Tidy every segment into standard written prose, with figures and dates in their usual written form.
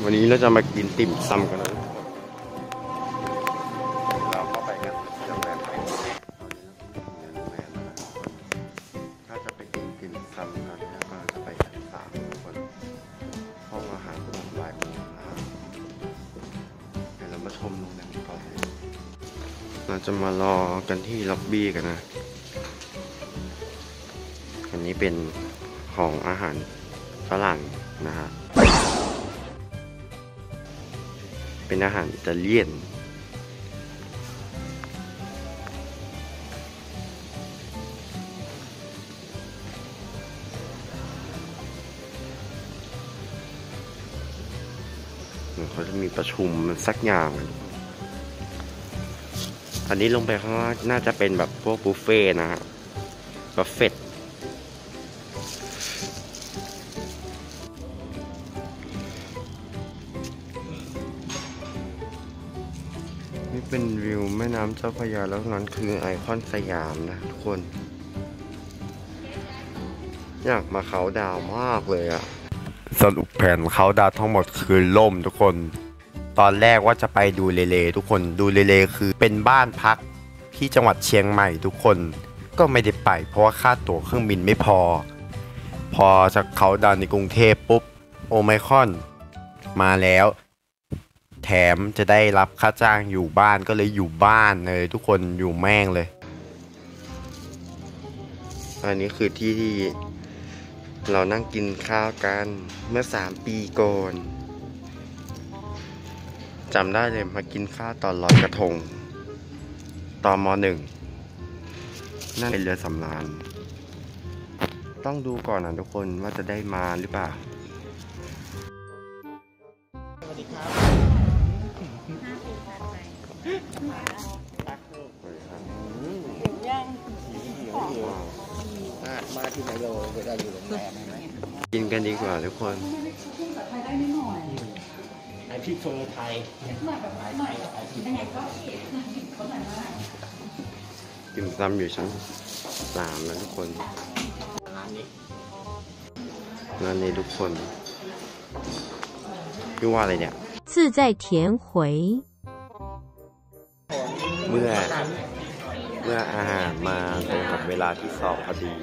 วันนี้เราจะมากินติ่มซำกันนะเราเข้าไปกันโรงแรมถ้าจะไปกินติ่มซำนะก็จะไปชั้น3ทุกคนห้องอาหารก็บ่ายโมงนะครับเดี๋ยวเรามาชมโรงแรมก่อนเราจะมารอกันที่ล็อบบี้กันนะอันนี้เป็นของอาหารฝรั่งนะฮะเป็นอาหารอิตาเลียนเขาจะมีประชุมสักอย่างอันนี้ลงไปข้างล่างน่าจะเป็นแบบพวกบุฟเฟ่นะฮะบุฟเฟ่นี่เป็นวิวแม่น้ำเจ้าพระยาแล้วนั้นคือไอคอนสยามนะทุกคนอยากมาเขาดาวมากเลยอะสรุปแผนเขาดาวทั้งหมดคือล่มทุกคนตอนแรกว่าจะไปดูเลทุกคนดูเลคือเป็นบ้านพักที่จังหวัดเชียงใหม่ทุกคนก็ไม่ได้ไปเพราะว่าค่าตั๋วเครื่องบินไม่พอจากเขาดาวในกรุงเทพปุ๊บโอไมครอนมาแล้วแถมจะได้รับค่าจ้างอยู่บ้านก็เลยอยู่บ้านเลยทุกคนอยู่แม่งเลยอันนี้คือที่เรานั่งกินข้าวกันเมื่อ3 ปีก่อนจำได้เลยมากินข้าวตอนลอยกระทงตอนม.1นั่นเป็นเรือสำราญต้องดูก่อนนะทุกคนว่าจะได้มาหรือเปล่าสวัสดีครับมาที่ไหนเราเวลาอยู่โรงแรมกินกันดีกว่าทุกคนไอพี่โชว์ไทยกินซ้ำอยู่ชั้น3แล้วทุกคนร้านนี้ทุกคนพี่ว่าอะไรเนี่ย自在田回เมื่ออาหารมาตรงกับเวลาที่สอบพอดี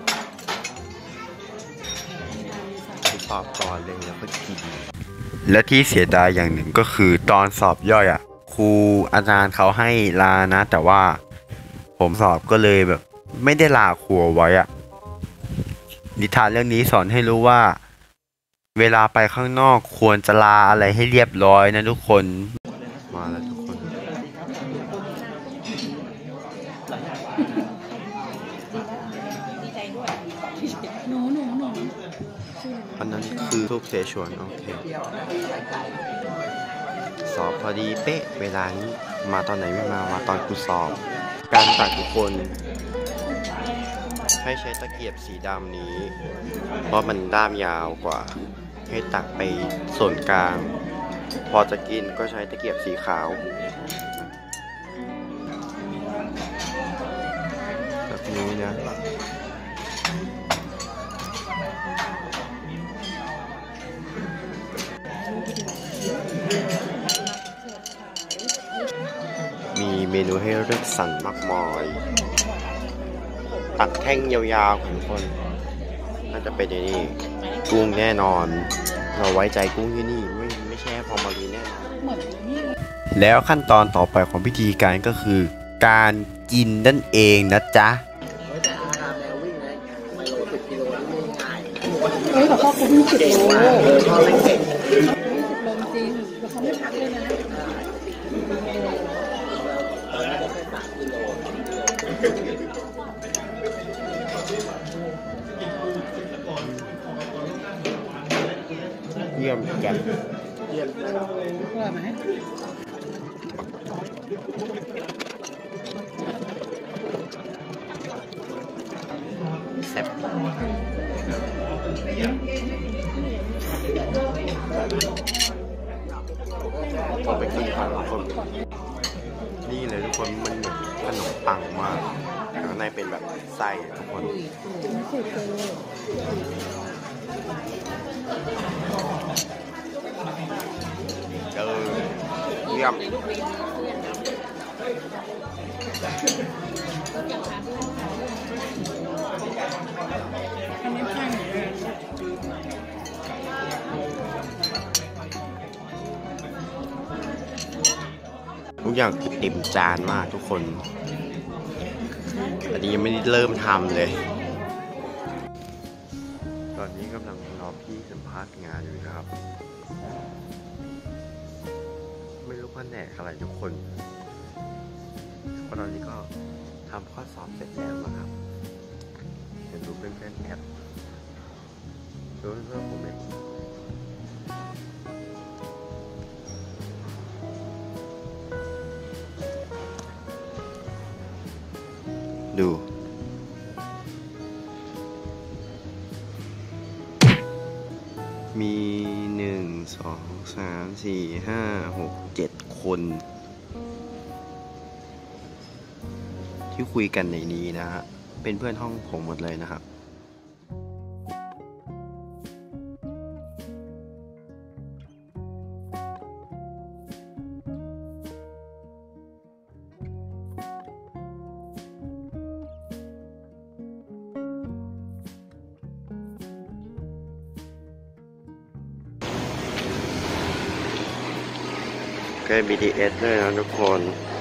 สอบก่อนเลยแล้วก็กินและที่เสียดายอย่างหนึ่งก็คือตอนสอบย่อยครูอาจารย์เขาให้ลานะแต่ว่าผมสอบก็เลยแบบไม่ได้ลาครูไว้นิทานเรื่องนี้สอนให้รู้ว่าเวลาไปข้างนอกควรจะลาอะไรให้เรียบร้อยนะทุกคนมาแล้วทุกคนอันนั้นคือซุปเสฉวนโอเคสอบพอดีเป๊ะเวลานี้มาตอนไหนไม่มาตอนกูสอบการตักทุกคนให้ใช้ตะเกียบสีดำนี้เพราะมันด้ามยาวกว่าให้ตักไปส่วนกลางพอจะกินก็ใช้ตะเกียบสีขาวแบบนี้นะมีเมนูให้เลือกสรรมากมายตักแท่งยาวๆของคนน่าจะเป็นนี่กุ้งแน่นอนเราไว้ใจกุ้งที่นี่ไม่แช่ฟอร์มาลีนแน่นอนแล้วขั้นตอนต่อไปของพิธีการก็คือการกินนั่นเองนะจ๊ะแต่พ่อคุณ10 โลพ่อไม่เก่ง10 โลจริงแต่เขาไม่พักเลยนะเยี่ยมจัดอร่อยไหมแซ่บต้องไปกินครับทุกคนนี่เลยทุกคนมันเหมือนขนมปังมากข้างในเป็นแบบไส้ทุกคนเยี่ยมอันนี้แพงอยู่เลยทุกอย่างคือเต็มจานมากทุกคนอันนี้ยังไม่ได้เริ่มทำเลย ตอนนี้กำลังรอพี่สัมภาษณ์งานอยู่นะครับ ไม่รู้แผนกอะไรทุกคนเพราะตอนนี้ก็ทำข้อสอบเสร็จแล้วนะครับเห็นดูเพื่อนๆแอบดูเพื่อนๆผมเองดู มี1 2 3 4 5 6 7 คน ที่คุยกันในนี้นะฮะ เป็นเพื่อนห้องผมหมดเลยนะครับ ใกล้ BTS ด้วยนะทุกคน